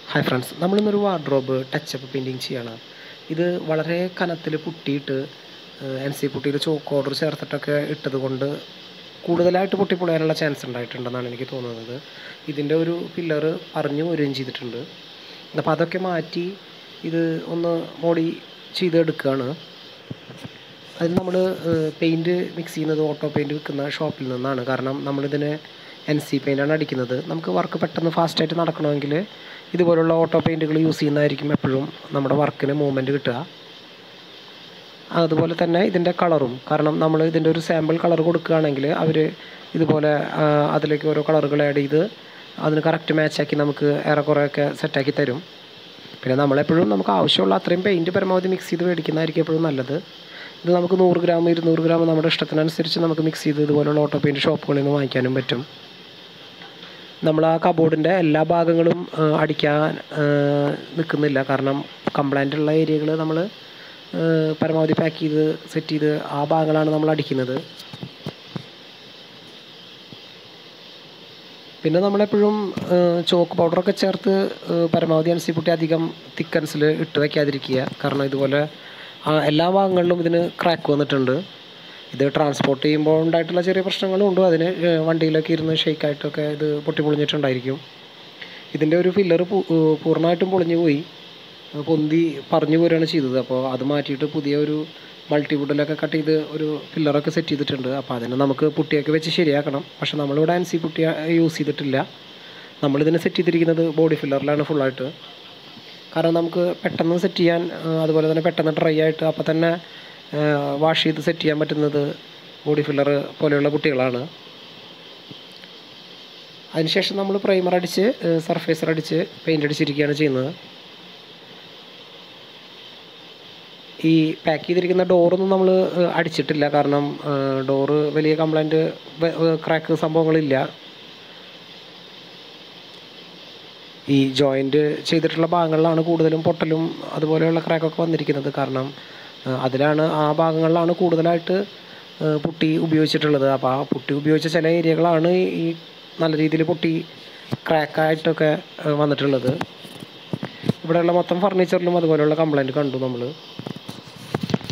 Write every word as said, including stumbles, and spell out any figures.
Hi friends, നമ്മളിന്നൊരു wardrobe touch up painting ചെയ്യണം. ഇത് വളരെ കനത്തിൽ പുട്ടിയിട്ട് എൻ സി പുട്ടിയിൽ ചോക്ക് ഓർഡർ ചേർത്തിട്ടൊക്കെ ഇട്ടത് കൊണ്ട് കൂടുതലായിട്ട് പൊട്ടിപ്പൊളിയാനുള്ള ചാൻസ് ഉണ്ടായിട്ടുണ്ടെന്നാണ് എനിക്ക് തോന്നുന്നത്. ഇതിൻ്റെ ഒരു പില്ലറ് പറഞ്ഞു വരികയും ചെയ്തിട്ടുണ്ട്. അപ്പോൾ അതൊക്കെ മാറ്റി ഇത് ഒന്ന് മോഡി ചെയ്തെടുക്കുകയാണ്. അതിന് നമ്മൾ പെയിൻറ്റ് മിക്സ് ചെയ്യുന്നത് ഓട്ടോ പെയിൻറ്റ് വിൽക്കുന്ന ഷോപ്പിൽ നിന്നാണ്. കാരണം നമ്മളിതിന് എൻ സി പെയിൻ്റാണ് അടിക്കുന്നത്. നമുക്ക് വർക്ക് പെട്ടെന്ന് ഫാസ്റ്റായിട്ട് നടക്കണമെങ്കിൽ ഇതുപോലുള്ള ഓട്ടോ പെയിൻറ്റുകൾ യൂസ് ചെയ്യുന്നതായിരിക്കും എപ്പോഴും നമ്മുടെ വർക്കിന് മൂവ്മെൻറ്റ് കിട്ടുക. അതുപോലെ തന്നെ ഇതിൻ്റെ കളറും, കാരണം നമ്മൾ ഇതിൻ്റെ ഒരു സാമ്പിൾ കളർ കൊടുക്കുകയാണെങ്കിൽ അവർ ഇതുപോലെ അതിലേക്ക് ഓരോ കളറുകൾ ആഡ് ചെയ്ത് അതിന് കറക്റ്റ് മാച്ചാക്കി നമുക്ക് ഏറെക്കുറെയൊക്കെ സെറ്റാക്കി തരും. പിന്നെ നമ്മളെപ്പോഴും നമുക്ക് ആവശ്യമുള്ള അത്രയും പെയിൻറ്റ് പരമാവധി മിക്സ് ചെയ്ത് മേടിക്കുന്നതായിരിക്കും എപ്പോഴും നല്ലത്. ഇത് നമുക്ക് നൂറ് ഗ്രാം ഇരുന്നൂറ് ഗ്രാം നമ്മുടെ ഇഷ്ടത്തിനനുസരിച്ച് നമുക്ക് മിക്സ് ചെയ്ത് ഇതുപോലുള്ള ഓട്ടോ പെയിൻറ്റ് ഷോപ്പുകളിൽ നിന്ന് വാങ്ങിക്കാനും പറ്റും. നമ്മൾ ആ കബോർഡിൻ്റെ എല്ലാ ഭാഗങ്ങളും അടിക്കാൻ നിൽക്കുന്നില്ല. കാരണം കംപ്ലൈൻ്റ് ഉള്ള ഏരിയകൾ നമ്മൾ പരമാവധി പാക്ക് ചെയ്ത് സെറ്റ് ചെയ്ത് ആ ഭാഗങ്ങളാണ് നമ്മൾ അടിക്കുന്നത്. പിന്നെ നമ്മളെപ്പോഴും ചോക്ക് പൗഡറൊക്കെ ചേർത്ത് പരമാവധി എൻ സി പുട്ടി അധികം തിക്കൻസിൽ ഇട്ട് വയ്ക്കാതിരിക്കുക. കാരണം ഇതുപോലെ എല്ലാ ഭാഗങ്ങളിലും ഇതിന് ക്രാക്ക് വന്നിട്ടുണ്ട്. ഇത് ട്രാൻസ്പോർട്ട് ചെയ്യുമ്പോൾ ഉണ്ടായിട്ടുള്ള ചെറിയ പ്രശ്നങ്ങളും ഉണ്ട്. അതിന് വണ്ടിയിലൊക്കെ ഇരുന്ന് ഷെയ്ക്കായിട്ടൊക്കെ ഇത് പൊട്ടി പൊളിഞ്ഞിട്ടുണ്ടായിരിക്കും. ഇതിൻ്റെ ഒരു ഫില്ലർ പൂർണ്ണമായിട്ടും പൊളിഞ്ഞു പോയി, പൊന്തി പറഞ്ഞു പോരുകയാണ് ചെയ്തത്. അപ്പോൾ അത് മാറ്റിയിട്ട് പുതിയ ഒരു മൾട്ടിവുഡിലൊക്കെ കട്ട് ചെയ്ത് ഒരു ഫില്ലറൊക്കെ സെറ്റ് ചെയ്തിട്ടുണ്ട്. അപ്പോൾ അതിന് നമുക്ക് പുട്ടിയൊക്കെ വെച്ച് ശരിയാക്കണം. പക്ഷേ നമ്മളിവിടെ എൻ സി പുട്ടി യൂസ് ചെയ്തിട്ടില്ല. നമ്മളിതിന് സെറ്റ് ചെയ്തിരിക്കുന്നത് ബോഡി ഫില്ലറിലാണ് ഫുള്ളായിട്ട്. കാരണം നമുക്ക് പെട്ടെന്ന് സെറ്റ് ചെയ്യാൻ, അതുപോലെ തന്നെ പെട്ടെന്ന് ഡ്രൈ ആയിട്ട് അപ്പോൾ തന്നെ വാഷ് ചെയ്ത് സെറ്റ് ചെയ്യാൻ പറ്റുന്നത് ബോഡി ഫില്ലർ പോലെയുള്ള പുട്ടികളാണ്. അതിനുശേഷം നമ്മൾ പ്രൈമർ അടിച്ച് സർഫേസർ അടിച്ച് പെയിൻ്റ് അടിച്ചിരിക്കുകയാണ് ചെയ്യുന്നത്. ഈ പാക്ക് ചെയ്തിരിക്കുന്ന ഡോറൊന്നും നമ്മൾ അടിച്ചിട്ടില്ല. കാരണം ഡോറ് വലിയ കംപ്ലൈൻറ്റ് ക്രാക്ക് സംഭവങ്ങളില്ല. ഈ ജോയിൻറ്റ് ചെയ്തിട്ടുള്ള ഭാഗങ്ങളിലാണ് കൂടുതലും പൊട്ടലും അതുപോലെയുള്ള ക്രാക്കൊക്കെ വന്നിരിക്കുന്നത്. കാരണം അതിലാണ് ആ ഭാഗങ്ങളിലാണ് കൂടുതലായിട്ട് പുട്ടി ഉപയോഗിച്ചിട്ടുള്ളത്. അപ്പോൾ ആ പുട്ടി ഉപയോഗിച്ച ചില ഏരിയകളാണ് ഈ നല്ല രീതിയിൽ പൊട്ടി ക്രാക്കായിട്ടൊക്കെ വന്നിട്ടുള്ളത്. ഇവിടെയുള്ള മൊത്തം ഫർണിച്ചറിലും അതുപോലെയുള്ള കംപ്ലൈൻറ്റ് കണ്ടു നമ്മൾ.